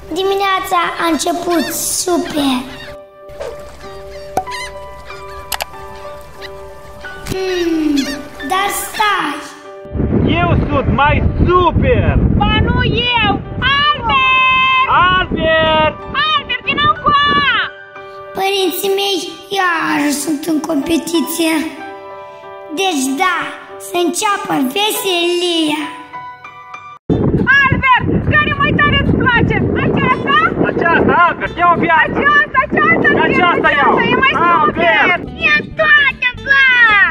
Dimineața a început super. Dar stai! Eu sunt mai super! Ba nu eu! Albert! Albert! Albert, vină încoa! Părinții mei iar sunt în competiție. Deci da, să înceapă veselia. Albert, care mai tare îți place? Aceasta? Aceasta, Albert, ia-o pe asta! Aceasta iau! E mai super! Ia toate, bă!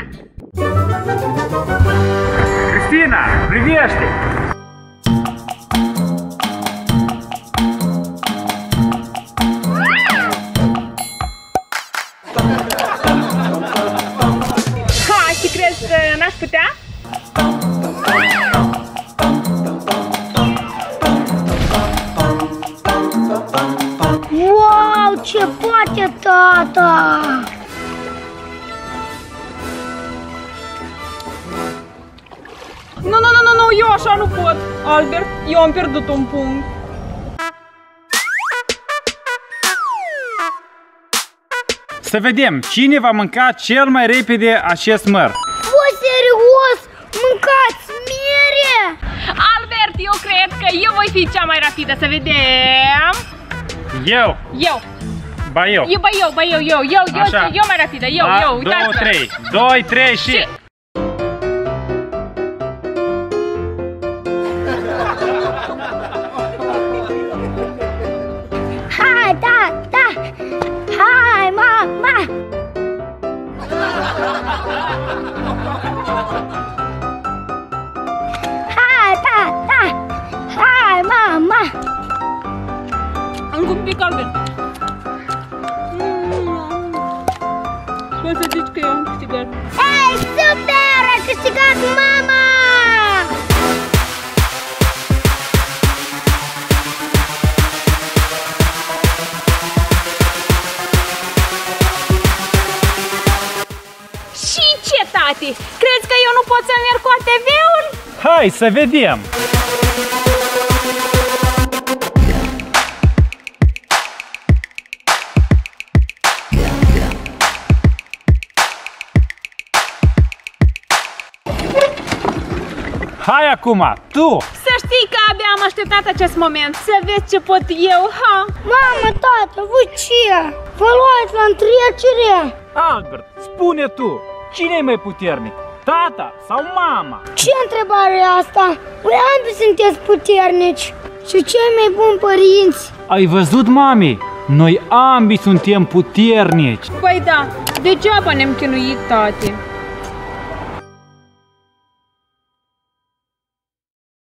Cristina, privește! Ha, și crezi că n-aș putea? Wow, ce poate, tata! Nu, eu așa nu pot. Albert, eu am pierdut un punct. Să vedem, cine va mânca cel mai repede acest măr? Bă, serios? Mâncați mere? Albert, eu cred că eu voi fi cea mai rapidă. Să vedem. Eu! Eu Așa. mai rapidă. Eu, uitați-vă. 2, 3 și... Hai, da! Hai, mama! Hai, da! Hai, mama! Încă un pic, Albert. Poți să zici că eu am câștigat. Ei, super! A câștigat mama! Și ce, tati? Crezi că eu nu pot să merg cu ATV-ul? Hai să vedem! Hai acum, tu! Să știi că abia am așteptat acest moment. Să vezi ce pot eu, ha? Mamă, tată, voi ce? Vă luați la întrecere? Albert, spune tu, cine e mai puternic? Tata sau mama? Ce întrebare e asta? Voi ambii sunteți puternici și cei mai buni părinți. Ai văzut, mami? Noi ambii suntem puternici. Păi da, degeaba ne-am chinuit, tati.